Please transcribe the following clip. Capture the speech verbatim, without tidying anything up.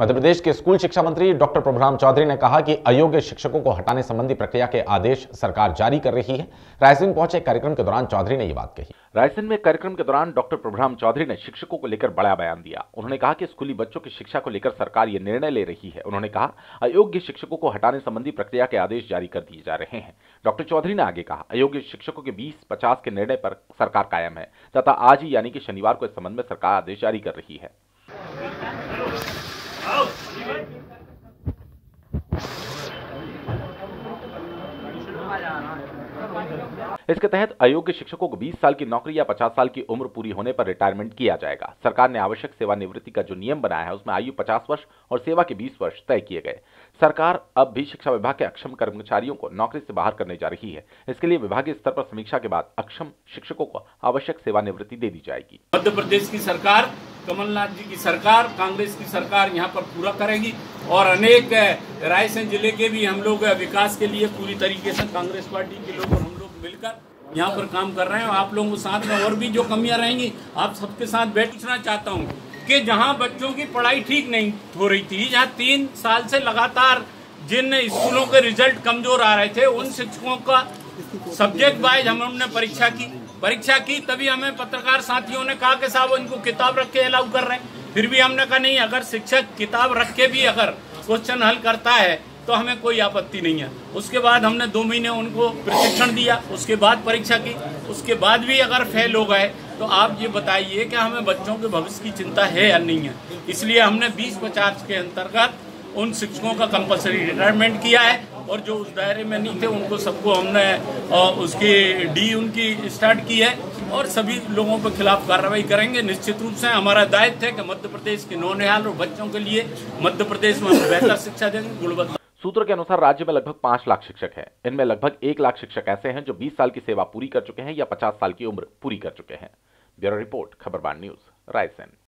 मध्य प्रदेश के स्कूल शिक्षा मंत्री डॉक्टर प्रभुराम चौधरी ने कहा कि अयोग्य शिक्षकों को हटाने संबंधी प्रक्रिया के आदेश सरकार जारी कर रही है। रायसेन पहुंचे कार्यक्रम के दौरान चौधरी ने यह बात कही। रायसेन में कार्यक्रम के दौरान डॉक्टर प्रभुराम चौधरी ने शिक्षकों को लेकर बड़ा बयान दिया। उन्होंने कहा कि स्कूली बच्चों की शिक्षा को लेकर सरकार ये निर्णय ले रही है। उन्होंने कहा अयोग्य शिक्षकों को हटाने संबंधी प्रक्रिया के आदेश जारी कर दिए जा रहे हैं। डॉक्टर चौधरी ने आगे कहा अयोग्य शिक्षकों के बीस पचास के निर्णय पर सरकार कायम है तथा आज ही यानी कि शनिवार को इस संबंध में सरकार आदेश जारी कर रही है। इसके तहत अयोग्य शिक्षकों को बीस साल की नौकरी या पचास साल की उम्र पूरी होने पर रिटायरमेंट किया जाएगा। सरकार ने आवश्यक सेवानिवृत्ति का जो नियम बनाया है उसमें आयु पचास वर्ष और सेवा के बीस वर्ष तय किए गए। सरकार अब भी शिक्षा विभाग के अक्षम कर्मचारियों को नौकरी से बाहर करने जा रही है। इसके लिए विभागीय स्तर पर समीक्षा के बाद अक्षम शिक्षकों को आवश्यक सेवानिवृत्ति दे दी जाएगी। मध्य प्रदेश की सरकार, कमलनाथ जी की सरकार, कांग्रेस की सरकार यहाँ पर पूरा करेगी और अनेक रायसेन जिले के भी हम लोग विकास के लिए पूरी तरीके से कांग्रेस पार्टी के लोग और हम लोग मिलकर यहाँ पर काम कर रहे हैं। आप लोगों के साथ में और भी जो कमियां रहेंगी आप सबके साथ बैठना चाहता हूँ कि जहाँ बच्चों की पढ़ाई ठीक नहीं हो रही थी, जहाँ तीन साल से लगातार जिन स्कूलों के रिजल्ट कमजोर आ रहे थे, उन शिक्षकों का सब्जेक्ट वाइज हम हमने परीक्षा की परीक्षा की तभी हमें पत्रकार साथियों ने कहा कि साहब इनको किताब रख के अलाउ कर रहे हैं। फिर भी हमने कहा नहीं, अगर शिक्षक किताब रख के भी अगर क्वेश्चन हल करता है तो हमें कोई आपत्ति नहीं है। उसके बाद हमने दो महीने उनको प्रशिक्षण दिया, उसके बाद परीक्षा की, उसके बाद भी अगर फेल हो गए तो आप ये बताइए कि हमें बच्चों के भविष्य की चिंता है या नहीं है। इसलिए हमने बीस पचास के अंतर्गत उन शिक्षकों का कंपलसरी रिटायरमेंट किया है और जो उस दायरे में नहीं थे उनको सबको हमने उसकी डी उनकी स्टार्ट की है और सभी लोगों के खिलाफ कार्रवाई करेंगे। निश्चित रूप से हमारा दायित्व है कि मध्य प्रदेश के नौनिहाल और बच्चों के लिए मध्य प्रदेश में हम बेहतर शिक्षा देंगे, गुणवत्ता। सूत्रों के अनुसार राज्य में लगभग पांच लाख शिक्षक हैं। इनमें लगभग एक लाख शिक्षक ऐसे हैं जो बीस साल की सेवा पूरी कर चुके हैं या पचास साल की उम्र पूरी कर चुके हैं। Bureau report, Khabarban news, Raisen.